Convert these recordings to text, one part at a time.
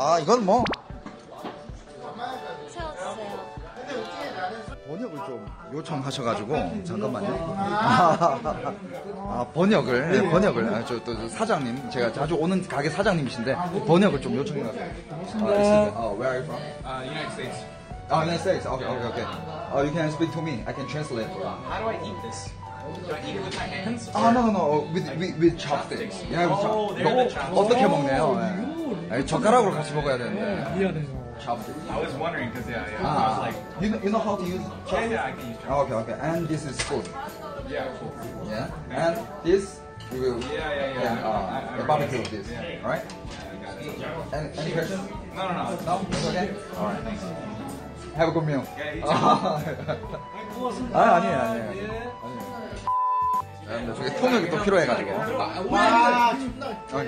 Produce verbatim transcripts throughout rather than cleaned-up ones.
아, 이건 뭐 채워주세요. 번역을 좀 요청하셔가지고 잠깐만요. 아, 번역을 네, 번역을 아, 저, 또, 저 사장님 제가 자주 오는 가게 사장님이신데 번역을 좀 요청해가지고. 아, where are you from? Uh, United States. Oh, United States. Okay, okay, okay. Oh, you can speak to me. I can translate. How do I eat this? Do I eat it with my hands? 아, no, no, no. With with, with chopsticks. Yeah, with Oh, chopsticks. they're the chopsticks. 어떻게 먹네요? 예. 아니, 젓가락으로 같이 먹어야 되는데. 미안해서. Chopsticks. I was wondering because yeah, yeah. I Ah, was like, you know, you know how to use yeah, chopsticks? yeah, I can use Oh, okay, okay. And this is food. Yeah, cool. Yeah. And this you will Yeah, yeah, yeah. can, I- I- uh, I barbecue already- this. yeah. Right? Any, any question? No, no, no. No? It's okay? Alright. Have a good meal. Yeah, you too. 아, 아니에요, 아니에요. 아니에요. 여러분들, 저기 통역이 또 필요해가지고. 와, 진짜.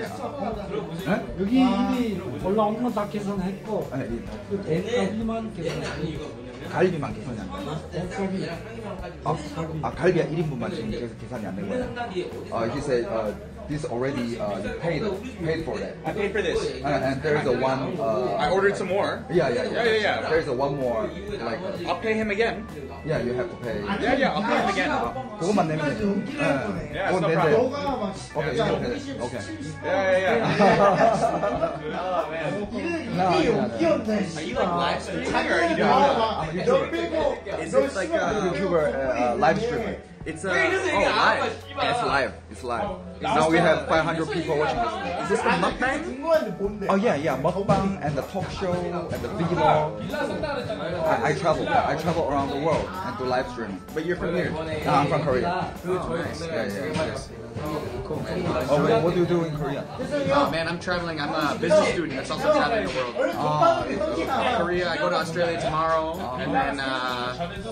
네? 여기 이미 올라온 건 다 계산했고, 아니, 이 그 대가리만 계산했고, 갈비만 계산이 안 돼요. 대가리. 아, 아 갈비 일 인분만 지금 계속 계산이 안 된 거예요. Uh, he said uh, this already uh, you paid paid for that. I paid for this. Uh, and there is a one. Uh, I ordered some more. Yeah, yeah, yeah. Yeah, yeah, yeah. There is a one more like. Uh, I'll pay him again. yeah, you have to pay. Yeah, yeah, I'll pay him again. 그것만 내면 돼. 네. Yeah, 그건 it's no 내면 problem. 돼요. 오케이, 오케이, 오케이. Yeah, yeah, yeah. 어, No, 이게 no, no. 웃겼네, Are you like live streaming or are you doing 아, it? 너 빼고, Is it like a YouTuber uh, uh, live streamer. It's a oh live. Yeah, it's live. It's live. Now we have five hundred people watching this. Is this the mukbang? 궁금한데 뭔데? Oh yeah, yeah, mukbang and the talk show and the vlog. I, I travel. I travel around the world and do live streaming. But you're from here. No, I'm from Korea. Oh, nice. Yeah, yeah, yes. Cool, man. Oh, wait, what do you do in Korea? Oh man, I'm traveling. I'm a business student that's also traveling the world. Uh, Korea, I go to Australia tomorrow, and then uh,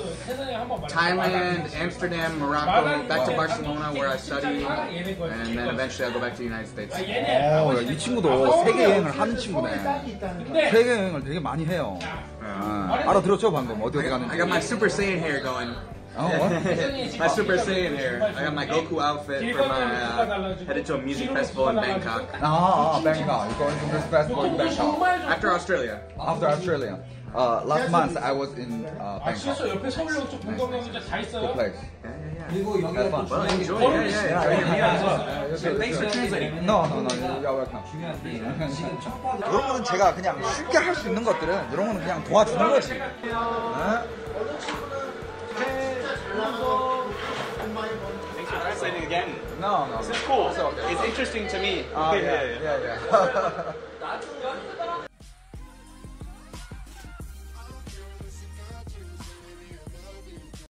Thailand, Amsterdam, Morocco, back to Barcelona where I study, and then eventually I'll go back to the United States. 어, 이 친구도 세계 여행을 하는 친구네. 세계 여행을 되게 많이 해요. 아, 알아들었죠 방금 어디 어디 I 가는지. got my Super Saiyan hair going. Oh, what? My Super Saiyan hair. I got my Goku outfit for my uh, headed to a music festival in Bangkok. 아, 아, Bangkok. You're going to this festival in Bangkok. After Australia. After Australia. Uh, last month I was in uh, Bangkok. 옆에 서울역 쪽 공감이 진짜 다 있어요. Good place. Have fun. Well, enjoy. Yeah, yeah. Enjoy your meal. Thanks for translating. No, no, no. You're welcome. 이런 거는 제가 그냥 쉽게 할 수 있는 것들은 이런 거는 그냥 도와주는 거지. 어? Thanks for translating again. No, no. This is cool. It's interesting to me. Ah, yeah, yeah, yeah.